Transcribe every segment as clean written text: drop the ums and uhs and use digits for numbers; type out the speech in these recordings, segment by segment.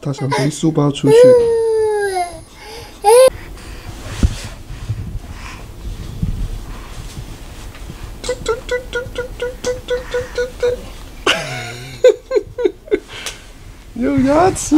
他想背书包出去。有牙齿。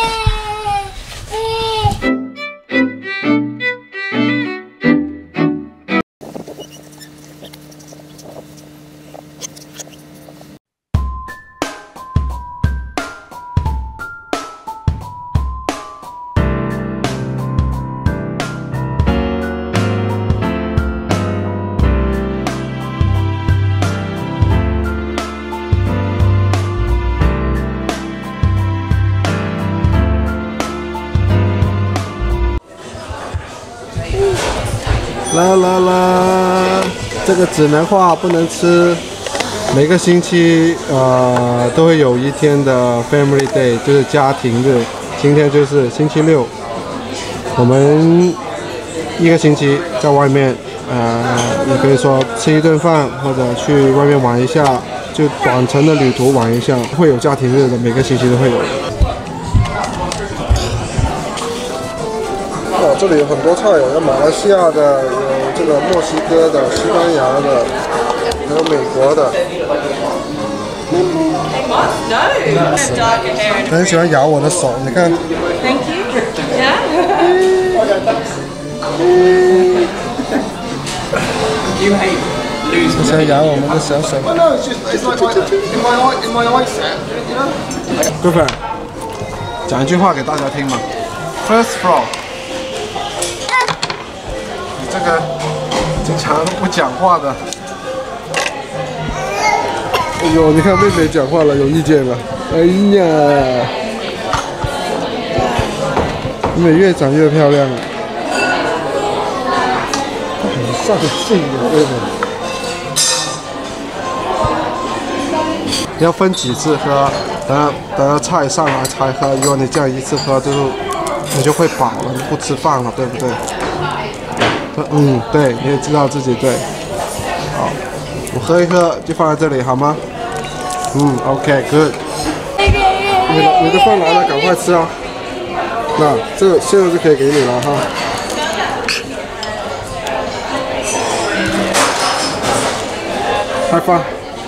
啦啦啦，这个只能画不能吃。每个星期都会有一天的 Family Day， 就是家庭日。今天就是星期六，我们一个星期在外面，你可以说吃一顿饭，或者去外面玩一下，就短程的旅途玩一下，会有家庭日的，每个星期都会有。哦，这里有很多菜，有马来西亚的，有这个墨西哥的、西班牙的，还有美国的。他很喜欢咬我的手，你看。 Thank you. Yeah. 他想咬我们的小手。贵妃，讲一句话给大家听嘛。First floor。你这个经常不讲话的。哎呦，你看妹妹讲话了，有意见了。哎呀，妹妹越长越漂亮了，很上镜的妹妹。要分几次喝，等到菜上来才喝。如果你这样一次喝，你就会饱了，你不吃饭了，对不对？嗯，对，你也知道自己对。好，我喝一喝就放在这里好吗？OK，good。你的饭来了，赶快吃啊！那这现在就可以给你了哈。开饭。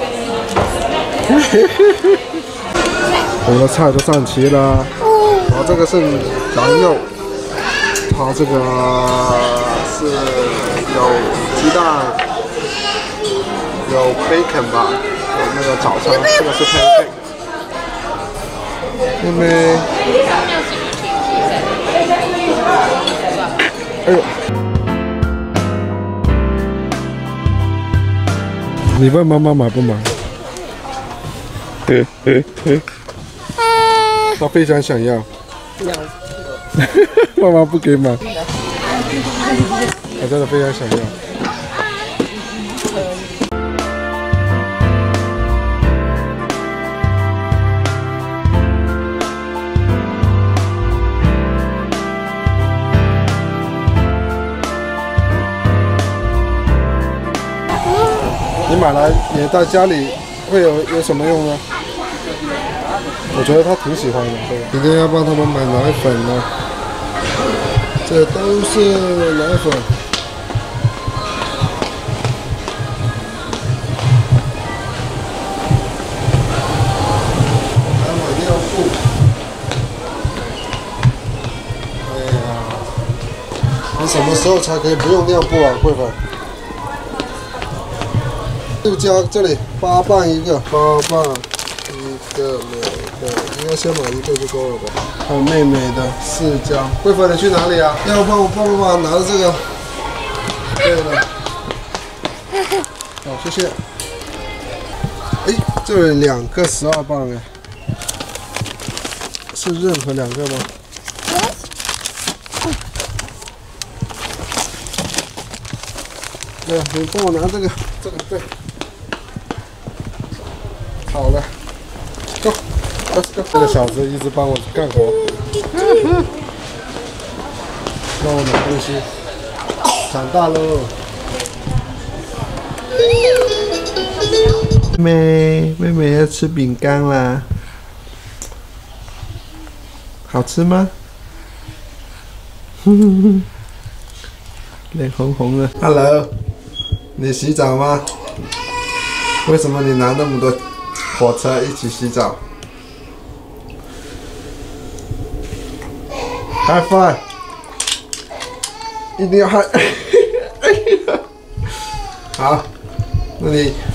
我的菜都上齐了，然后这个是羊肉，它这个是有鸡蛋，有 bacon 吧，有那个早餐，这个是 pancake。妹妹，哎呦，你问妈妈买不买？他非常想要，妈妈不给买，他真的非常想要。你买来也在家里会有什么用呢？我觉得他挺喜欢的。今天要帮他们买奶粉了，这都是奶粉。还买尿布。哎呀，你什么时候才可以不用尿布啊，慧芬？就加这里8磅一个，8磅一个2个，应该先买一个就够了吧？还有妹妹的4张。慧芬，你去哪里啊？要帮我拿着这个。对了。好，谢谢。哎，这里2个12磅哎，是任何2个吗？对，你帮我拿这个对。好了 ，Go， let's go。这个小子一直帮我干活，帮我拿东西，长大喽。妹妹要吃饼干啦， 好吃吗？脸红红的。Hello， 你洗澡吗？为什么你拿那么多火车一起洗澡 ？High five！ 一定要 high！ 好，那你